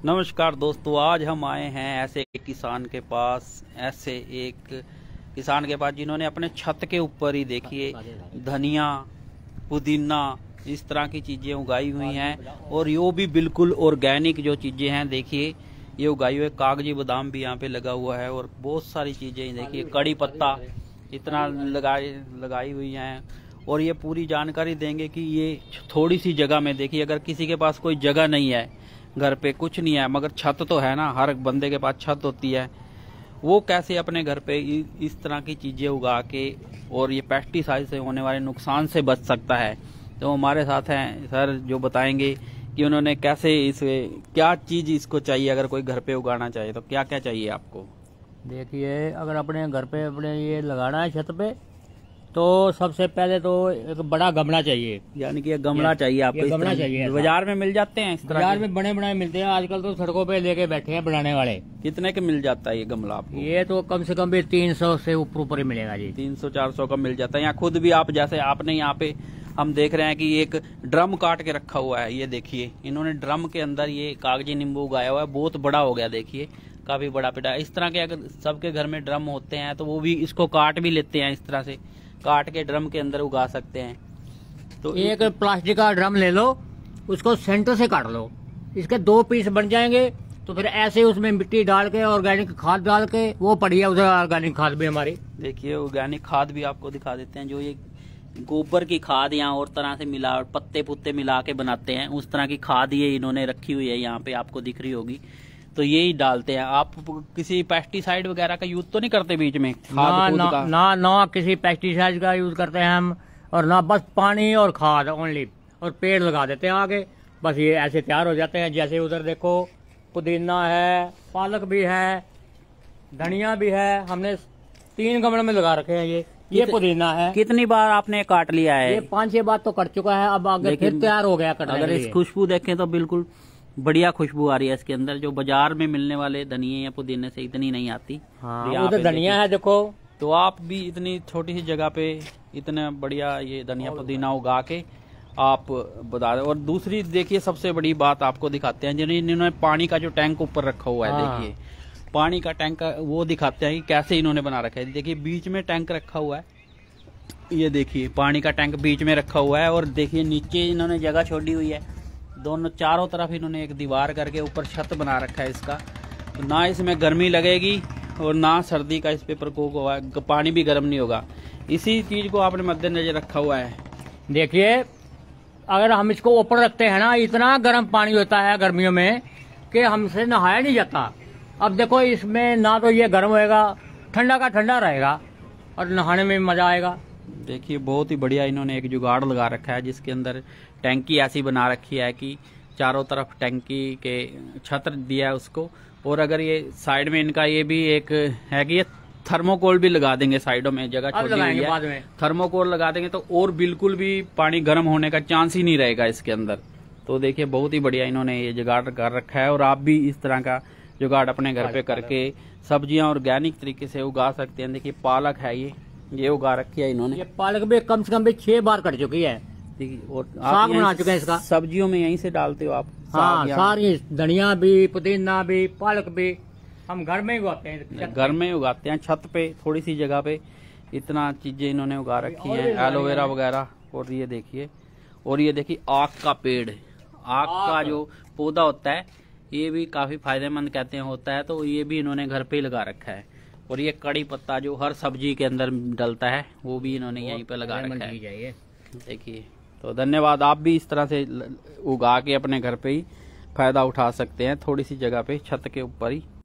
नमस्कार दोस्तों, आज हम आए हैं ऐसे एक किसान के पास जिन्होंने अपने छत के ऊपर ही देखिए धनिया, पुदीना, इस तरह की चीजें उगाई हुई हैं। और ये भी बिल्कुल ऑर्गेनिक जो चीजें हैं, देखिए ये उगाई हुई, कागजी बादाम भी यहाँ पे लगा हुआ है और बहुत सारी चीजें देखिए, कड़ी पत्ता इतना लगाई हुई हैं। और ये पूरी जानकारी देंगे कि ये थोड़ी सी जगह में, देखिए अगर किसी के पास कोई जगह नहीं है, घर पे कुछ नहीं है मगर छत तो है ना, हर बंदे के पास छत होती है, वो कैसे अपने घर पे इस तरह की चीजें उगा के और ये पेस्टिसाइड से होने वाले नुकसान से बच सकता है। तो हमारे साथ हैं सर जो बताएंगे कि उन्होंने कैसे क्या चीज इसको चाहिए। अगर कोई घर पे उगाना चाहे तो क्या क्या चाहिए आपको? देखिए, अगर अपने घर पे अपने ये लगाना है छत पे, तो सबसे पहले तो एक बड़ा गमला चाहिए। यानी कि गमला चाहिए आपको? गमला चाहिए। बाजार में मिल जाते हैं इस तरह? बाजार में बड़े बड़े मिलते हैं, आजकल तो सड़कों पे लेके बैठे हैं बनाने वाले। कितने के मिल जाता है ये गमला आपको? ये तो कम से कम भी 300 से ऊपर ही मिलेगा जी। 300-400 का मिल जाता है। यहाँ खुद भी आप, जैसे आपने यहाँ पे हम देख रहे हैं कि एक ड्रम काट के रखा हुआ है। ये देखिए, इन्होंने ड्रम के अंदर ये कागजी नींबू उगाया हुआ है, बहुत बड़ा हो गया, देखिए काफी बड़ा पेड़ा। इस तरह के अगर सबके घर में ड्रम होते हैं तो वो भी इसको काट भी लेते हैं, इस तरह से काट के ड्रम के अंदर उगा सकते हैं। तो एक प्लास्टिक का ड्रम ले लो, उसको सेंटर से काट लो, इसके 2 पीस बन जाएंगे। तो फिर ऐसे उसमें मिट्टी डाल के, ऑर्गेनिक खाद डाल के, वो पड़ी है उधर ऑर्गेनिक खाद भी हमारी। देखिए ऑर्गेनिक खाद भी आपको दिखा देते हैं, जो ये गोबर की खाद यहाँ और तरह से मिला, पत्ते पुत्ते मिला के बनाते हैं, उस तरह की खाद ये इन्होंने रखी हुई है, यहाँ पे आपको दिख रही होगी। तो यही डालते हैं। आप किसी पेस्टिसाइड वगैरह का यूज तो नहीं करते बीच में? ना किसी पेस्टिसाइड का यूज करते हैं हम, और ना बस पानी और खाद ओनली, और पेड़ लगा देते हैं आगे, बस ये ऐसे तैयार हो जाते हैं। जैसे उधर देखो, पुदीना है, पालक भी है, धनिया भी है, हमने 3 गमलों में लगा रखे हैं। ये पुदीना है। कितनी बार आपने काट लिया है? ये 5-6 बार तो कट चुका है, अब आगे फिर तैयार हो गया कटने के लिए। अगर इस खुशबू देखें तो बिल्कुल बढ़िया खुशबू आ रही है इसके अंदर, जो बाजार में मिलने वाले धनिये या पुदीने से इतनी नहीं आती। हाँ, उधर धनिया है देखो। तो आप भी इतनी छोटी सी जगह पे इतना बढ़िया ये धनिया पुदीना उगा के आप बता रहे। और दूसरी देखिए, सबसे बड़ी बात आपको दिखाते हैं, जिन्होंने पानी का जो टैंक ऊपर रखा हुआ है, देखिए पानी का टैंक वो दिखाते हैं कि कैसे इन्होंने बना रखा है। देखिए बीच में टैंक रखा हुआ है, ये देखिए पानी का टैंक बीच में रखा हुआ है, और देखिए नीचे इन्होंने जगह छोड़ी हुई है, दोनों चारों तरफ इन्होंने एक दीवार करके ऊपर छत बना रखा है इसका। तो ना इसमें गर्मी लगेगी और ना सर्दी का इस पे प्रकोप होगा, पानी भी गर्म नहीं होगा। इसी चीज को आपने मद्देनजर रखा हुआ है। देखिए, अगर हम इसको ऊपर रखते हैं ना, इतना गर्म पानी होता है गर्मियों में कि हमसे नहाया नहीं जाता। अब देखो, इसमें ना तो ये गर्म होएगा, ठंडा का ठंडा रहेगा, और नहाने में मजा आएगा। देखिए बहुत ही बढ़िया इन्होंने एक जुगाड़ लगा रखा है, जिसके अंदर टैंकी ऐसी बना रखी है कि चारों तरफ टैंकी के छत दिया है उसको। और अगर ये साइड में इनका ये भी एक है कि ये थर्मोकोल भी लगा देंगे, साइडों में जगह छोड़ी हुई है, बाद में थर्मोकोल लगा देंगे तो और बिल्कुल भी पानी गर्म होने का चांस ही नहीं रहेगा इसके अंदर। तो देखिए बहुत ही बढ़िया इन्होंने ये जुगाड़ कर रखा है, और आप भी इस तरह का जुगाड़ अपने घर पे करके सब्जियां ऑर्गेनिक तरीके से उगा सकते हैं। देखिए पालक है, ये उगा रखी है इन्होंने। ये पालक भी कम से कम भी 6 बार कट चुकी है, और साग बना चुके हैं इसका। सब्जियों में यहीं से डालते हो आप? हाँ, सारी धनिया भी, पुदीना भी, पालक भी हम घर में ही उगाते हैं। घर में उगाते हैं, छत पे थोड़ी सी जगह पे इतना चीजें इन्होंने उगा रखी हैं, एलोवेरा वगैरह। और ये देखिए आक का पेड़, आक का जो पौधा होता है, ये भी काफी फायदेमंद कहते हैं होता है, तो ये भी इन्होंने घर पे ही लगा रखा है। और ये कड़ी पत्ता जो हर सब्जी के अंदर डलता है, वो भी इन्होंने यहीं पे लगा रखा है। देखिए, तो धन्यवाद। आप भी इस तरह से उगा के अपने घर पे ही फायदा उठा सकते हैं, थोड़ी सी जगह पे छत के ऊपर ही।